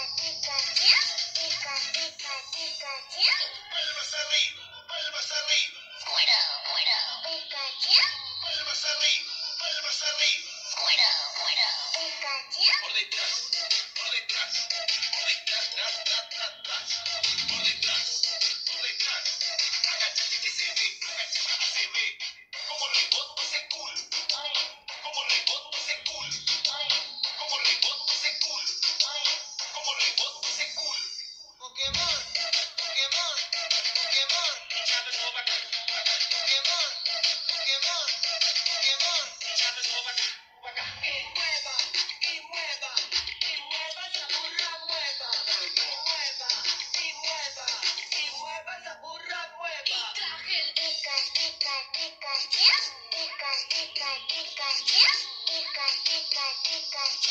Palmas arriba, palmas arriba. Fuera, fuera. Palmas arriba, palmas arriba. Fuera, fuera. Por detrás, por detrás, por detrás, tras, tras, tras, tras. Por detrás, por detrás. Agáchate que se ve, agáchate que se ve. Como rebota ese culo. Como rebota ese culo. Como rebota ese culo. Como rebota ese culo. Pokémon, Pokémon, Pokémon, Echando el boba acá, Pokémon, Pokémon, Pokémon. echando el boba acá, acá. Y mueva, y mueva, y mueva esa burra mueva. Y mueva, y mueva, y mueva esa burra mueva. Traje el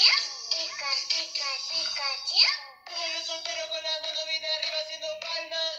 Como yo soltero con la burra viene arriba haciendo palmas.